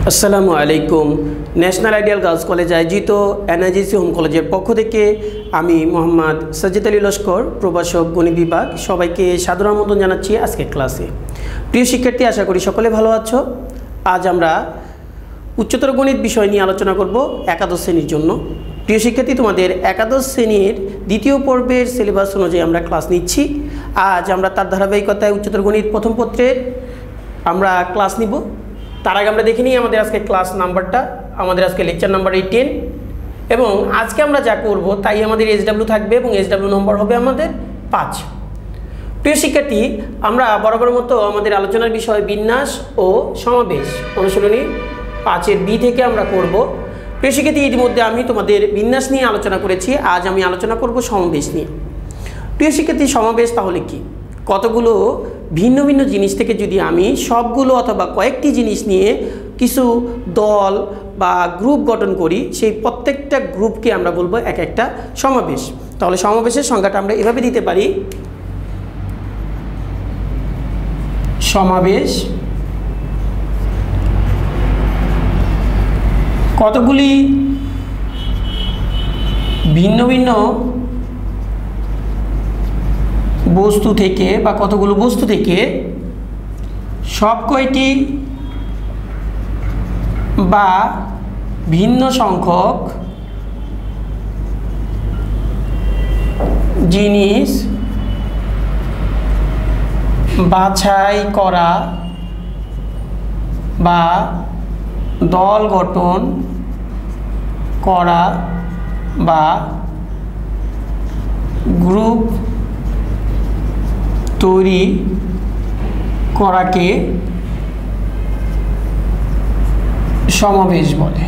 আসসালামু আলাইকুম। National ideal girls college আয়োজিত এনআইজিসি হোম কলেজের পক্ষ থেকে আমি মোহাম্মদ সাজ্জাদ আলী লস্কর, প্রভাষক গণিত বিভাগ, সবাইকে সাদর আমন্ত্রণ জানাচ্ছি আজকের ক্লাসে। প্রিয় শিক্ষার্থী, আশা করি সকলে ভালো আছো। আজ আমরা উচ্চতর গণিত বিষয় নিয়ে আলোচনা করব একাদশ শ্রেণীর জন্য। প্রিয় শিক্ষার্থী, তোমাদের একাদশ শ্রেণীর দ্বিতীয় পর্বের সিলেবাস অনুযায়ী আমরা ক্লাস নিচ্ছি। আজ আমরা তার ধারাবাহিকতায় উচ্চতর গণিত প্রথম পত্রের আমরা ক্লাস নিব। তার আগে আমরা দেখে নিই আমাদের আজকে ক্লাস নাম্বারটা। আমাদের আজকে লেকচার নাম্বার 10 এবং আজকে আমরা যা করব তাই আমাদের SW থাকবে এবং SW নম্বর হবে আমাদের 5। প্রিয় শিক্ষার্থী, আমরা বরাবর মতো আমাদের আলোচনার বিষয় বিন্যাস ও সমাবেশ অনুশীলনী 5-এর B থেকে আমরা করব। প্রিয় শিক্ষার্থী, ইতিমধ্যে আমি তোমাদের বিন্যাস নিয়ে আলোচনা করেছি। আজ আমি আলোচনা করব সমাবেশ নিয়ে। প্রিয় শিক্ষার্থী, সমাবেশ তাহলে কি? কতগুলো ভিন্ন ভিন্ন জিনিস থেকে যদি আমি সবগুলো অথবা কয়েকটি জিনিস নিয়ে কিছু দল বা গ্রুপ গঠন করি, সেই প্রত্যেকটা গ্রুপকে আমরা বলবো এক একটা সমাবেশ। তাহলে সমাবেশের সংজ্ঞাটা আমরা এভাবে দিতে পারি: সমাবেশ কতগুলি ভিন্ন ভিন্ন বস্তু থেকে বা কতগুলো বস্তু থেকে সব কয়টি বা ভিন্ন সংখ্যক জিনিস বাছাই করা বা দল গঠন করা বা গ্রুপ তৈরি করাকে সমাবেশ বলে।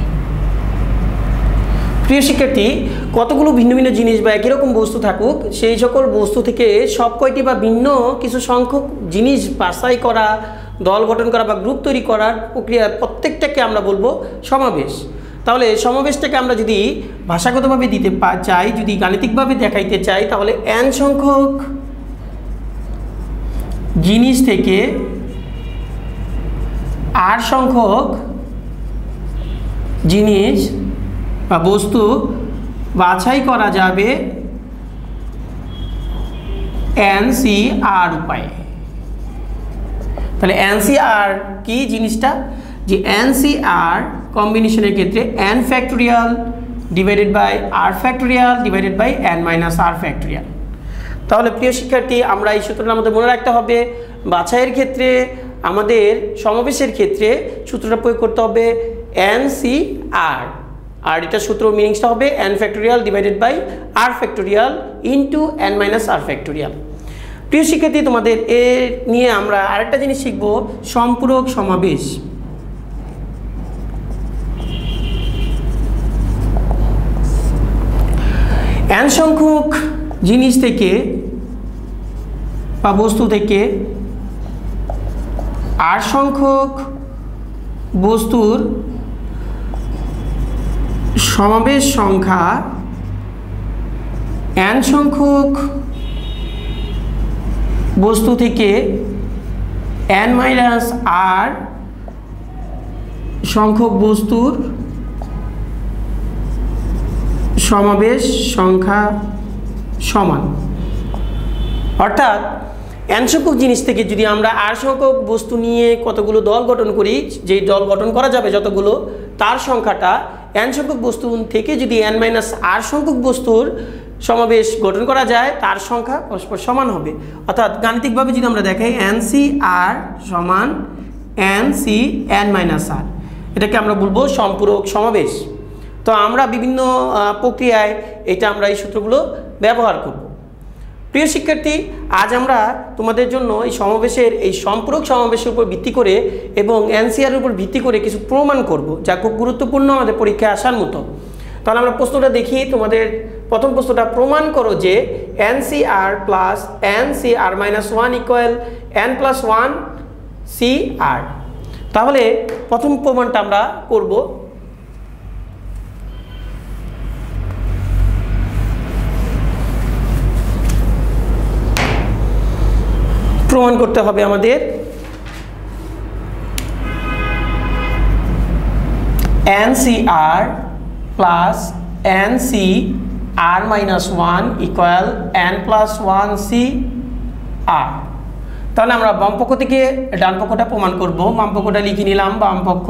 প্রিয় শিক্ষার্থী, কতগুলো ভিন্ন ভিন্ন জিনিস বা একই রকম বস্তু থাকুক, সেই সকল বস্তু থেকে সব কয়টি বা ভিন্ন কিছু সংখ্যক জিনিস বাছাই করা, দল গঠন করা বা গ্রুপ তৈরি করার প্রক্রিয়ার প্রত্যেকটাকে আমরা বলবো সমাবেশ। তাহলে সমাবেশটাকে আমরা যদি ভাষাগতভাবে দিতে চাই, যদি গাণিতিকভাবে দেখাইতে চাই, তাহলে n সংখ্যক জিনিস থেকে r সংখ্যক জিনিস বা বস্তু বাছাই করা যাবে NCR উপায়ে। তাহলে NCR কি জিনিসটা? যে NCR কম্বিনেশনের ক্ষেত্রে n factorial divided by r factorial divided by n minus r factorial. তাহলে প্রিয় শিক্ষার্থী, আমরা এই সূত্রটা আমাদের মনে রাখতে হবে। বাছাইয়ের ক্ষেত্রে, আমাদের সমাবেশের ক্ষেত্রে সূত্রটা প্রয়োগ করতে হবে NCR, আর এটা সূত্র মিনিংসটা হবে n factorial divided by r factorial into n minus r factorial. প্রিয় শিক্ষার্থী, তোমাদের এ নিয়ে আমরা আরেকটা জিনিস শিখব, সম্পূরক সমাবেশ। n সংখ্যক জিনিস থেকে বা বস্তু থেকে r সংখ্যক বস্তুর সমাবেশ সংখ্যা n সংখ্যক বস্তু থেকে n মাইনাস r সংখ্যক বস্তুর সমাবেশ সংখ্যা সমান। অর্থাৎ n সংখ্যক জিনিস থেকে যদি আমরা r সংখ্যক বস্তু নিয়ে কতগুলো দল গঠন করি, যেই দল গঠন করা যাবে যতগুলো, তার সংখ্যাটা n সংখ্যক বস্তু থেকে যদি n মাইনাস r সংখ্যক বস্তুর সমাবেশ গঠন করা যায়, তার সংখ্যা পরস্পর সমান হবে। অর্থাৎ গাণিতিকভাবে যদি আমরা দেখাই NCR সমান NCn মাইনাস r, এটাকে আমরা বলবো সম্পূরক সমাবেশ। তো আমরা বিভিন্ন প্রক্রিয়ায় এটা আমরা এই সূত্রগুলো ব্যবহার করব। প্রিয় শিক্ষার্থী, আজ আমরা তোমাদের জন্য এই সমাবেশের, এই সম্পূরক সমাবেশের উপর ভিত্তি করে এবং NCR উপর ভিত্তি করে কিছু প্রমাণ করব, যা খুব গুরুত্বপূর্ণ আমাদের পরীক্ষায় আসার মতো। তাহলে আমরা প্রশ্নটা দেখি। তোমাদের প্রথম প্রশ্নটা, প্রমাণ করো যে NCR plus NCR minus 1 equal n plus 1 CR। তাহলে প্রথম প্রমাণটা আমরা করব। প্রমাণ করতে হবে আমাদের NCR plus NCR minus 1 equal N plus 1 CR। তাহলে আমরা বাম পক্ষ থেকে ডান পক্ষটা প্রমাণ করব। বাম পক্ষটা লিখে নিলাম, বাম পক্ষ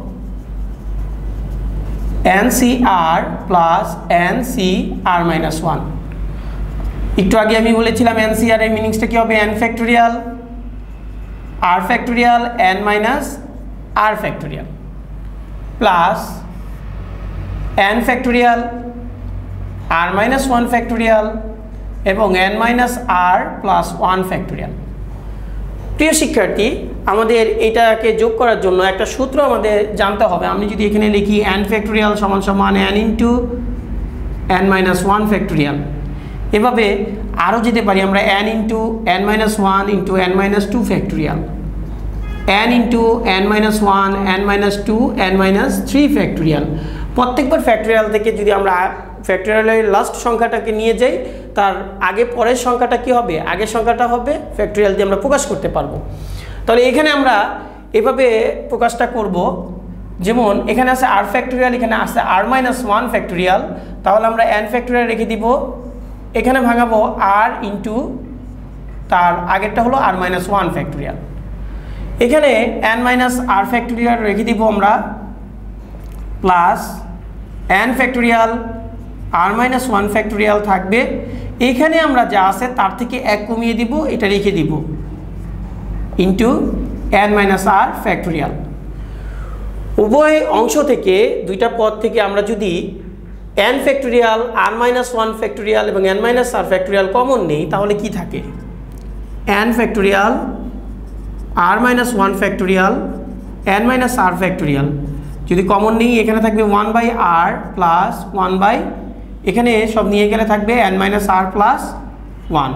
NCR plus NCR minus 1। একটু আগে আমি বলেছিলাম NCR এর মিনিংসটা কি হবে? n factorial r factorial n minus r factorial plus n factorial r minus 1 factorial এবং n minus r plus 1 factorial. প্রিয় শিক্ষার্থী, আমাদের এটাকে যোগ করার জন্য একটা সূত্র আমাদের জানতে হবে। আমি যদি এখানে লিখি n ফ্যাক্টোরিয়াল সমান সমান n into n minus 1 factorial, এভাবে আরও যেতে পারি আমরা n into n minus 1 into n minus 2 factorial, n into n minus 1 n minus 2 n minus 3 factorial. প্রত্যেকবার ফ্যাক্টোরিয়াল থেকে যদি আমরা ফ্যাক্টোরিয়ালের লাস্ট সংখ্যাটাকে নিয়ে যাই, তার আগে পরের সংখ্যাটা কি হবে? আগের সংখ্যাটা হবে ফ্যাক্টোরিয়াল দিয়ে আমরা প্রকাশ করতে পারবো। তাহলে এখানে আমরা এভাবে প্রকাশটা করব, যেমন এখানে আছে r ফ্যাক্টোরিয়াল, এখানে আছে r মাইনাস 1 ফ্যাক্টোরিয়াল। তাহলে আমরা n ফ্যাক্টোরিয়াল রেখে দিব, এখানে ভাঙাবো r ইন্টু তার আগেরটা হলো r মাইনাস 1 ফ্যাক্টোরিয়াল। এখানে n মাইনাস r ফ্যাক্টোরিয়াল রেখে দিব আমরা, plus n factorial r minus 1 factorial থাকবে। এখানে আমরা যা আছে তার থেকে 1 কমিয়ে দিব, এটা রেখে দিব, into n minus r factorial. উভয় অংশ থেকে, দুইটা পদ থেকে আমরা যদি n factorial r minus 1 factorial এবং n minus r factorial common নেই, তাহলে কি থাকে? n factorial r minus 1 factorial n minus r factorial যদি কমন নেই, এখানে থাকবে 1 বাই r প্লাস 1 বাই, এখানে সব নিয়ে গেলে থাকবে n minus r plus 1।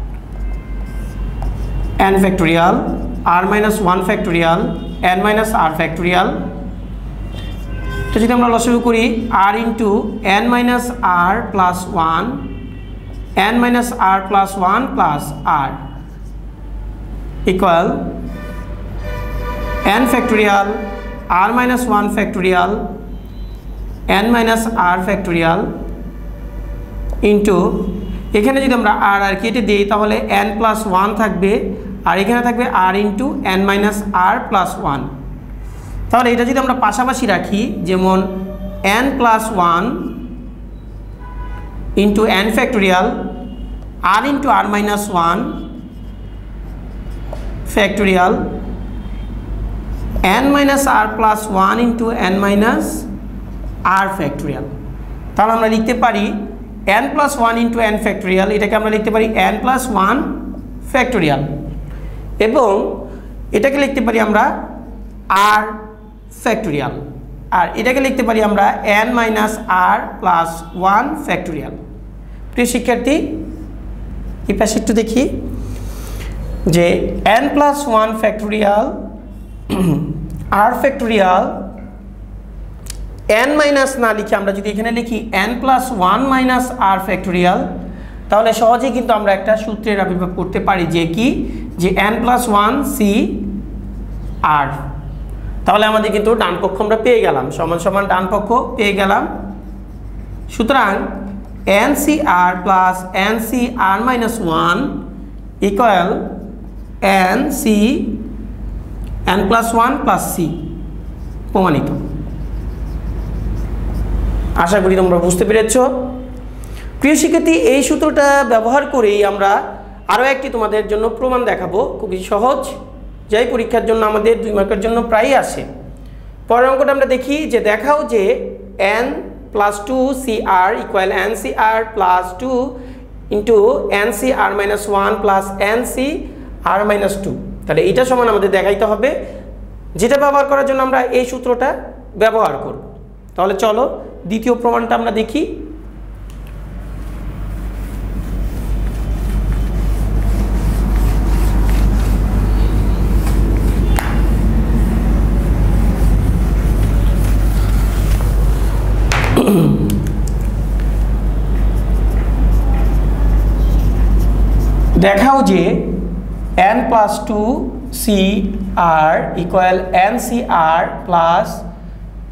n factorial r minus 1 factorial n minus r factorial, তো যদি আমরা লসাগু করি r into n minus r plus 1 n minus r plus 1 plus r equal n factorial r minus 1 factorial n minus r factorial into, এখানে যদি আমরা r আর কেটে দিই তাহলে n প্লাস 1 থাকবে, আর এখানে থাকবে r into n minus r plus 1। তাহলে এটা যদি আমরা পাশাপাশি রাখি, যেমন n plus 1 into n factorial r into r minus 1 factorial n minus r plus 1 into n minus r factorial. তাহলে আমরা লিখতে পারি n plus 1 into n factorial, এটাকে আমরা লিখতে পারি n প্লাস 1 ফ্যাক্টোরিয়াল, এবং এটাকে লিখতে পারি আমরা r ফ্যাক্টোরিয়াল, আর এটাকে লিখতে পারি আমরা n minus r plus 1 factorial. প্রিয় শিক্ষার্থী, এই পাশে একটু দেখি যে n plus 1 factorial r factorial n minus না লিখে আমরা যদি এখানে লিখি n plus 1 minus r factorial, তাহলে সহজেই কিন্তু আমরা একটা সূত্রের আবির্ভাব করতে পারি, যে কি, যে n প্লাস 1 c r। তাহলে আমাদের কিন্তু ডান পক্ষ আমরা পেয়ে গেলাম, সমান সমান ডান পক্ষ পেয়ে গেলাম। সুতরাং NCR plus NCR minus 1 equal n plus 1 plus c প্রমাণিত। আশা করি তোমরা বুঝতে পেরেছ। প্রিয় শিক্ষার্থী, এই সূত্রটা ব্যবহার করেই আমরা আরও একটি তোমাদের জন্য প্রমাণ দেখাবো, খুবই সহজ, যাই পরীক্ষার জন্য আমাদের 2 মার্কের জন্য প্রায়ই আসে। পরের অঙ্কটা আমরা দেখি যে দেখাও যে n plus 2 CR equal NCR plus 2 into NCR minus 1 plus NCR minus 2। তাহলে এটা সমান আমাদের দেখাইতে হবে, যেটা ব্যবহার করার জন্য আমরা এই সূত্রটা ব্যবহার করব। তাহলে চলো দ্বিতীয় প্রমাণটা আমরা দেখি। দেখাও যে n plus 2 CR equal NCR plus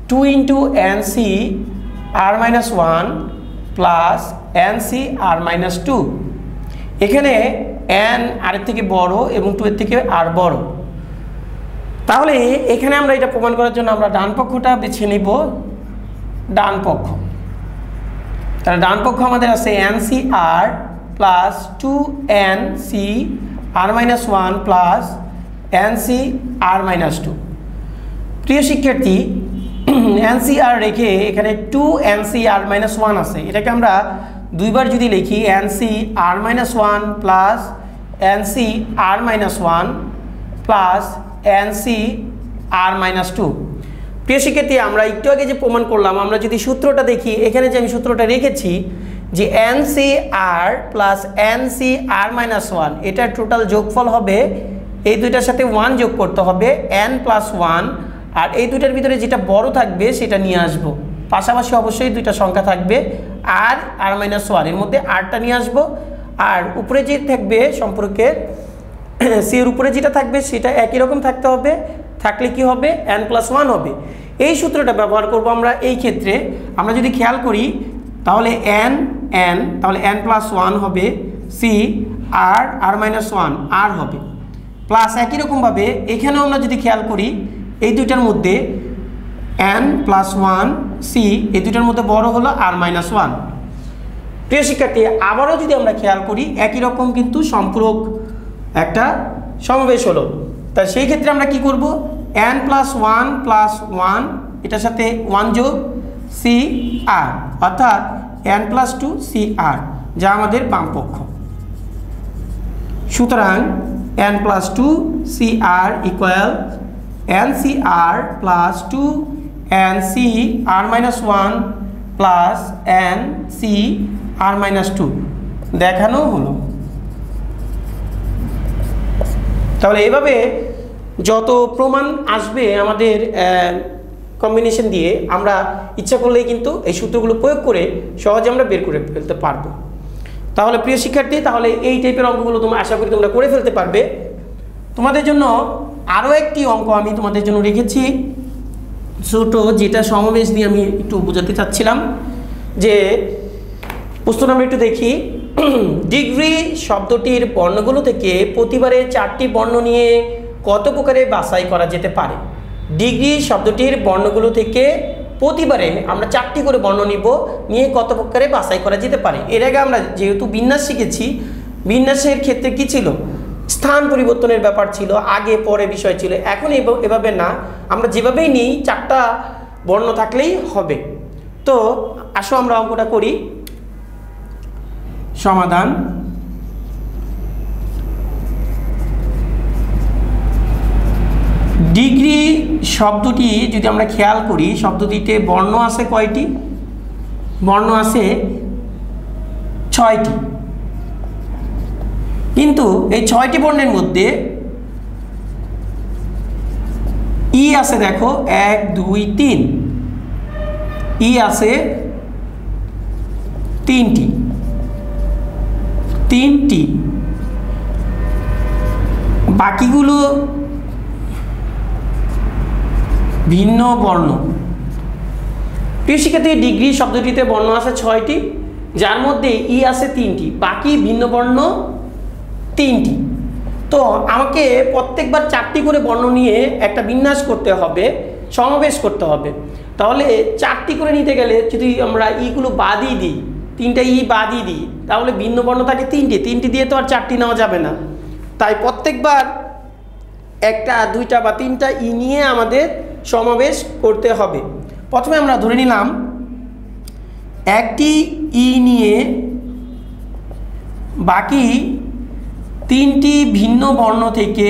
2 into N C R minus one plus N C R minus two. এখানে এন আরের থেকে বড় এবং 2 এর থেকে আর বড়। তাহলে এখানে আমরা এটা প্রমাণ করার জন্য আমরা ডান পক্ষটা বেছে নিব, ডান পক্ষ। তাহলে ডান পক্ষ আমাদের আছে N C R plus 2 N C R minus one plus N C R minus two. প্রিয় শিক্ষার্থী, এন সি আর রেখে এখানে 2 N C R minus one আছে, এটাকে আমরা দুইবার যদি লিখি N C R minus one plus N C R minus one plus N C R minus two. প্রিয় শিক্ষার্থী, আমরা একটু আগে যে প্রমাণ করলাম, আমরা যদি সূত্রটা দেখি, এখানে যে আমি সূত্রটা রেখেছি যে N C R plus N C R minus one, এটার টোটাল যোগফল হবে, এই দুইটার সাথে 1 যোগ করতে হবে এন প্লাস ওয়ান, আর এই দুইটার ভিতরে যেটা বড় থাকবে সেটা নিয়ে আসবো। পাশাপাশি অবশ্যই দুইটা সংখ্যা থাকবে আর আর মাইনাস ওয়ান, এর মধ্যে আরটা নিয়ে আসবো, আর উপরে যে থাকবে সম্পর্কে সি এর উপরে যেটা থাকবে সেটা একই রকম থাকতে হবে, থাকলে কি হবে এন প্লাস ওয়ান হবে। এই সূত্রটা ব্যবহার করব আমরা এই ক্ষেত্রে। আমরা যদি খেয়াল করি তাহলে এন তাহলে এন প্লাস ওয়ান হবে, C R R minus one আর হবে, প্লাস একই রকমভাবে এখানেও আমরা যদি খেয়াল করি এই দুইটার মধ্যে এন প্লাস ওয়ান সি, এই দুইটার মধ্যে বড় হলো আর মাইনাস ওয়ান। প্রিয় শিক্ষার্থী, আবারও যদি আমরা খেয়াল করি একই রকম কিন্তু সম্পূরক একটা সমাবেশ হলো। তাই সেই ক্ষেত্রে আমরা কি করব, এন প্লাস ওয়ান এটার সাথে 1 যোগ সি আর, অর্থাৎ N plus two C R, যা আমাদের বাম পক্ষ। সুতরাং N plus two C R equal N C R plus 2 N C R minus one plus N C R minus two দেখানো হলো। তাহলে এইভাবে যত প্রমাণ আসবে আমাদের কম্বিনেশন দিয়ে, আমরা ইচ্ছা করলেই কিন্তু এই সূত্রগুলো প্রয়োগ করে সহজে আমরা বের করে ফেলতে পারবো। তাহলে প্রিয় শিক্ষার্থী, তাহলে এই টাইপের অঙ্কগুলো তোমরা আশা করি তোমরা করে ফেলতে পারবে। তোমাদের জন্য আরও একটি অঙ্ক আমি তোমাদের জন্য রেখেছি ছোট, যেটা সমাবেশ দিয়ে আমি একটু বোঝাতে চাচ্ছিলাম। যে প্রশ্ন আমরা একটু দেখি, ডিগ্রি শব্দটির বর্ণগুলো থেকে প্রতিবারে 4টি বর্ণ নিয়ে কত প্রকারে বাছাই করা যেতে পারে? ডিগ্রি শব্দটির বর্ণগুলো থেকে প্রতিবারে আমরা 4টি করে বর্ণ নিয়ে কত প্রকারে বাছাই করা যেতে পারে। এর আগে আমরা যেহেতু বিন্যাস শিখেছি, বিন্যাসের ক্ষেত্রে কি ছিল, স্থান পরিবর্তনের ব্যাপার ছিল, আগে পরে বিষয় ছিল। এখন এভাবে না, আমরা যেভাবেই নিই 4টা বর্ণ থাকলেই হবে। তো আসো আমরা অঙ্কটা করি। সমাধান, ডিগ্রি শব্দটি যদি আমরা খেয়াল করি, শব্দটিতে বর্ণ আছে কয়টি? বর্ণ আছে 6টি, কিন্তু এই 6টি বর্ণের মধ্যে ই আছে, দেখো 1 2 3, ই আছে 3টি, বাকিগুলো ভিন্ন বর্ণ। প্রিয় শিক্ষার্থী, ডিগ্রি শব্দটিতে বর্ণ আছে 6টি, যার মধ্যে ই আছে 3টি, বাকি ভিন্ন বর্ণ 3টি। তো আমাকে প্রত্যেকবার 4টি করে বর্ণ নিয়ে একটা বিন্যাস করতে হবে, সমাবেশ করতে হবে। তাহলে 4টি করে নিতে গেলে যদি আমরা ইগুলো বাদই দিই, 3টা ই বাদই দিই, তাহলে ভিন্ন বর্ণ থাকে 3টি দিয়ে তো আর 4টি নেওয়া যাবে না। তাই প্রত্যেকবার 1টা 2টা বা 3টা ই নিয়ে আমাদের সমাবেশ করতে হবে। প্রথমে আমরা ধরে নিলাম একটি ই নিয়ে বাকি 3টি ভিন্ন বর্ণ থেকে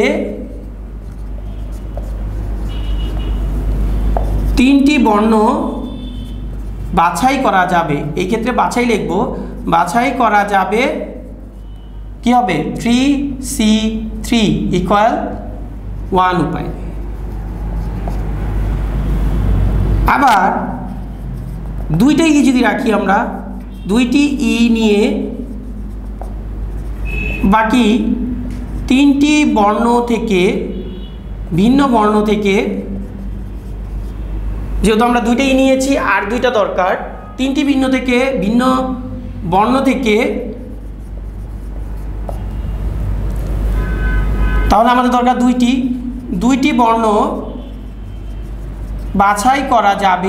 3টি বর্ণ বাছাই করা যাবে। এই ক্ষেত্রে বাছাই লিখব, বাছাই করা যাবে কি হবে 3C3 ইকুয়াল 1 উপায়। আবার 2টা ই যদি রাখি, আমরা 2টি ই নিয়ে বাকি 3টি বর্ণ থেকে ভিন্ন বর্ণ থেকে যেহেতু আমরা দুইটাই নিয়েছি আর দুইটা দরকার, তিনটি ভিন্ন বর্ণ থেকে, তাহলে আমাদের দরকার দুইটি বর্ণ বাছাই করা যাবে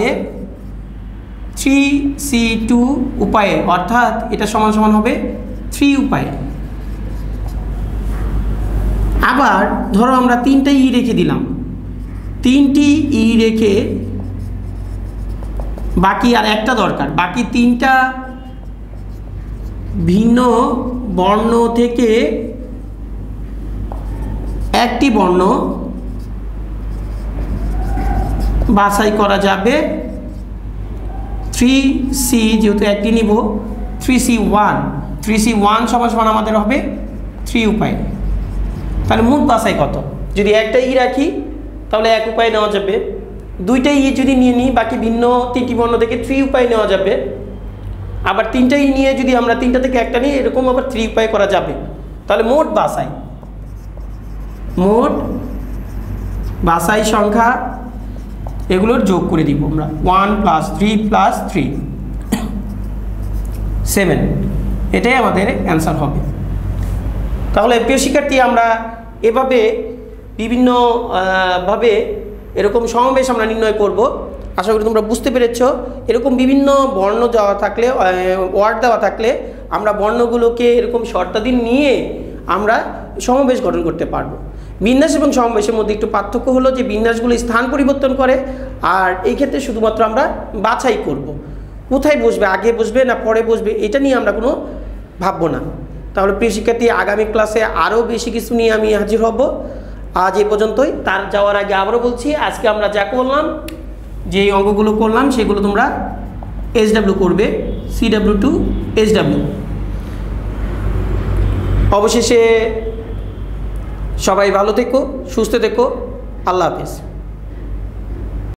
3C2 উপায়ে, অর্থাৎ এটা সমান সমান হবে 3 উপায়ে। আবার ধরো আমরা 3টা ই রেখে দিলাম, 3টি ই রেখে বাকি আর একটা দরকার, বাকি 3টা ভিন্ন বর্ণ থেকে একটি বর্ণ বাছাই করা যাবে 3C, যেহেতু একটি নিব 3C1 সমান সমান আমাদের হবে 3 উপায়। তাহলে মোট বাছাই কত? যদি একটা ই রাখি তাহলে 1 উপায় নেওয়া যাবে, দুইটা ই যদি নিয়ে নিই বাকি ভিন্ন 3টি বর্ণ থেকে 3 উপায় নেওয়া যাবে, আবার 3টা ই নিয়ে যদি আমরা 3টা থেকে একটা নিই এরকম আবার 3 উপায় করা যাবে। তাহলে মোট বাছাই সংখ্যা এগুলোর যোগ করে দিব আমরা, 1 + 3 + 3 7, এটাই আমাদের অ্যান্সার হবে। তাহলে প্রিয় শিক্ষার্থী, আমরা এভাবে বিভিন্নভাবে এরকম সমাবেশ আমরা নির্ণয় করব। আশা করি তোমরা বুঝতে পেরেছ। এরকম বিভিন্ন বর্ণ দেওয়া থাকলে, ওয়ার্ড দেওয়া থাকলে আমরা বর্ণগুলোকে এরকম শর্তাদি নিয়ে আমরা সমাবেশ গঠন করতে পারবো। বিন্যাস এবং সমাবেশের মধ্যে একটু পার্থক্য হলো যে বিন্যাসগুলো স্থান পরিবর্তন করে, আর এই ক্ষেত্রে শুধুমাত্র আমরা বাছাই করব। কোথায় বসবে, আগে বসবে না পরে বসবে, এটা নিয়ে আমরা কোনো ভাববো না। তাহলে প্রিয় শিক্ষার্থী, আগামী ক্লাসে আরও বেশি কিছু নিয়ে আমি হাজির হব। আজ এই পর্যন্তই। তার যাওয়ার আগে আবারও বলছি, আজকে আমরা যা করলাম, যে অঙ্কগুলো করলাম সেগুলো তোমরা SW করবে, CW to SW। অবশেষে সবাই ভালো থেকো, সুস্থ থেকো, আল্লাহ হাফেজ।